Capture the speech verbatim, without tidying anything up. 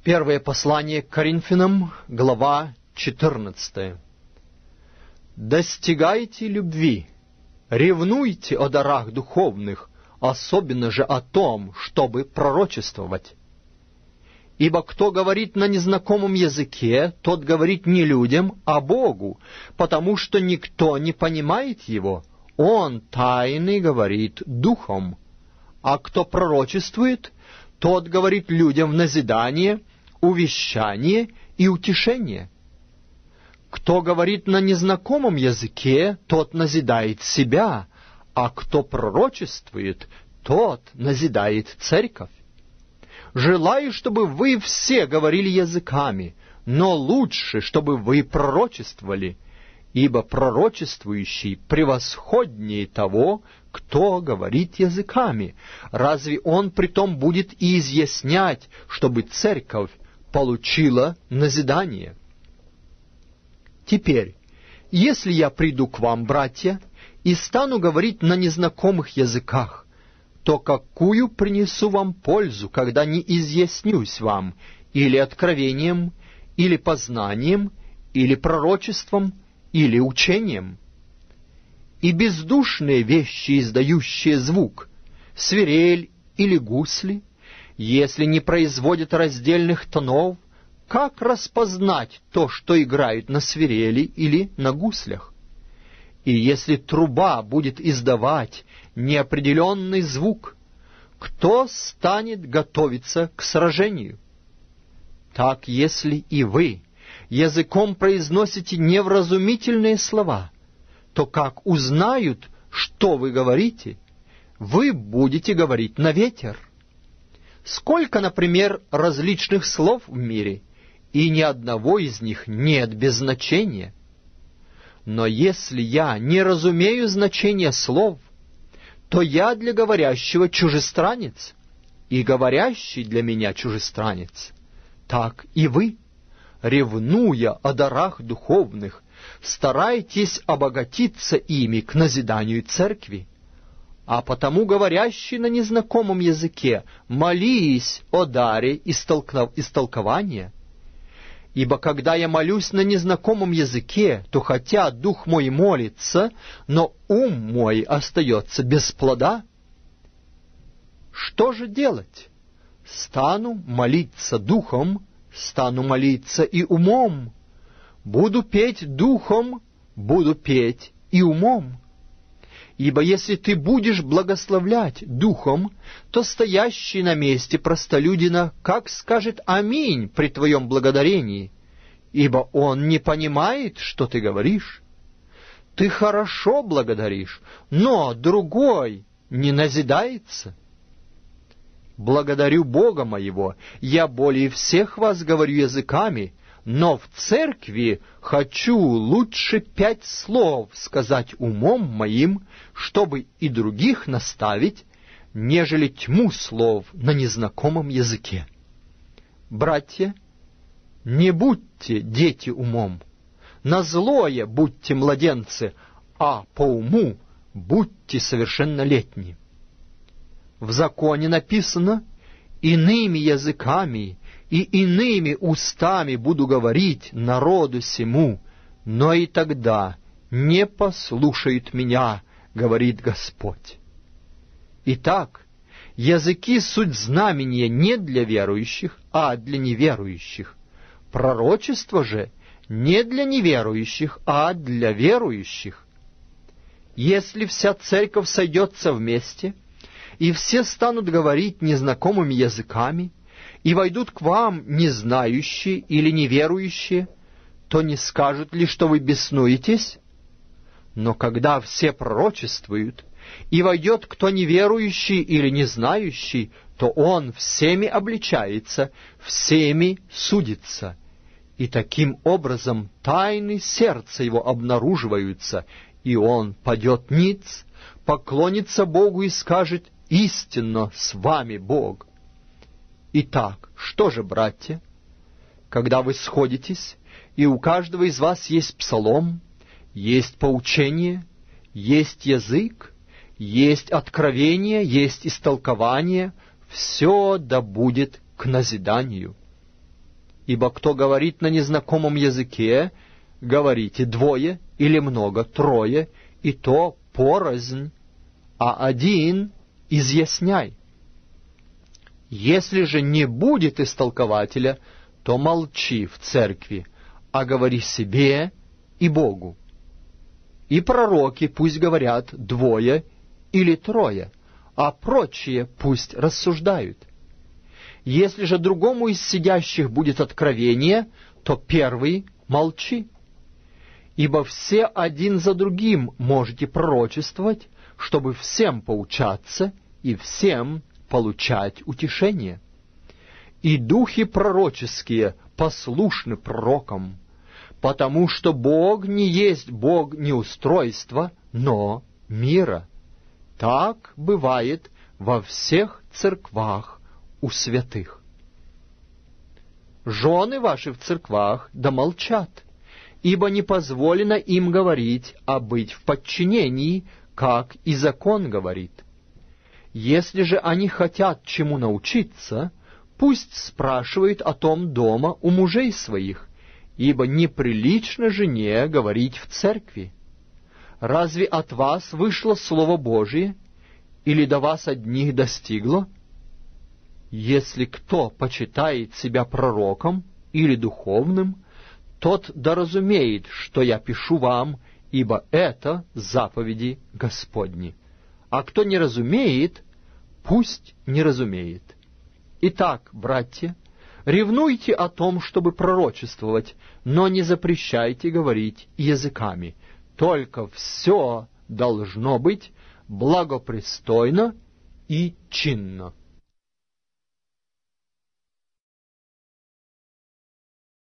Первое послание к Коринфянам, глава четырнадцатая. «Достигайте любви, ревнуйте о дарах духовных, особенно же о том, чтобы пророчествовать. Ибо кто говорит на незнакомом языке, тот говорит не людям, а Богу, потому что никто не понимает его. Он тайный говорит духом. А кто пророчествует, тот говорит людям в назидание, увещание и утешение. Кто говорит на незнакомом языке, тот назидает себя, а кто пророчествует, тот назидает церковь. Желаю, чтобы вы все говорили языками, но лучше, чтобы вы пророчествовали, ибо пророчествующий превосходнее того, кто говорит языками. Разве он притом будет и изъяснять, чтобы церковь получила назидание? Теперь, если я приду к вам, братья, и стану говорить на незнакомых языках, то какую принесу вам пользу, когда не изъяснюсь вам или откровением, или познанием, или пророчеством, или учением? И бездушные вещи, издающие звук, свирель или гусли, если не производят раздельных тонов, как распознать то, что играет на свирели или на гуслях? И если труба будет издавать неопределенный звук, кто станет готовиться к сражению? Так, если и вы языком произносите невразумительные слова, то как узнают, что вы говорите? Вы будете говорить на ветер. Сколько, например, различных слов в мире, и ни одного из них нет без значения. Но если я не разумею значения слов, то я для говорящего чужестранец, и говорящий для меня чужестранец. Так и вы, ревнуя о дарах духовных, старайтесь обогатиться ими к назиданию церкви. А потому говорящий на незнакомом языке, молись о даре истолкования. Ибо когда я молюсь на незнакомом языке, то хотя дух мой молится, но ум мой остается без плода. Что же делать? Стану молиться духом, стану молиться и умом. Буду петь духом, буду петь и умом. Ибо если ты будешь благословлять духом, то стоящий на месте простолюдина как скажет «Аминь» при твоем благодарении, ибо он не понимает, что ты говоришь. Ты хорошо благодаришь, но другой не назидается. Благодарю Бога моего, я более всех вас говорю языками, но в церкви хочу лучше пять слов сказать умом моим, чтобы и других наставить, нежели тьму слов на незнакомом языке. Братья, не будьте дети умом, на злое будьте младенцы, а по уму будьте совершеннолетни. В законе написано: «Иными языками и иными устами буду говорить народу сему, но и тогда не послушают меня, говорит Господь». Итак, языки суть знамения не для верующих, а для неверующих. Пророчество же не для неверующих, а для верующих. Если вся церковь сойдется вместе, и все станут говорить незнакомыми языками, и войдут к вам незнающие или неверующие, то не скажут ли, что вы беснуетесь? Но когда все пророчествуют, и войдет кто неверующий или незнающий, то он всеми обличается, всеми судится. И таким образом тайны сердца его обнаруживаются, и он падет ниц, поклонится Богу и скажет: «Истинно с вами Бог». Итак, что же, братья? Когда вы сходитесь, и у каждого из вас есть псалом, есть поучение, есть язык, есть откровение, есть истолкование, все да будет к назиданию. Ибо кто говорит на незнакомом языке, говорите двое или много, трое, и то порознь, а один изъясняй. Если же не будет истолкователя, то молчи в церкви, а говори себе и Богу. И пророки пусть говорят двое или трое, а прочие пусть рассуждают. Если же другому из сидящих будет откровение, то первый молчи. Ибо все один за другим можете пророчествовать, чтобы всем поучаться и всем получать утешение. И духи пророческие послушны пророкам, потому что Бог не есть Бог неустройства, но мира. Так бывает во всех церквах у святых. Жены ваши в церквах да молчат, ибо не позволено им говорить, а быть в подчинении, как и закон говорит. Если же они хотят чему научиться, пусть спрашивают о том дома у мужей своих, ибо неприлично жене говорить в церкви. Разве от вас вышло Слово Божие, или до вас одних достигло? Если кто почитает себя пророком или духовным, тот да разумеет, что я пишу вам, ибо это заповеди Господни. А кто не разумеет, пусть не разумеет. Итак, братья, ревнуйте о том, чтобы пророчествовать, но не запрещайте говорить языками. Только все должно быть благопристойно и чинно.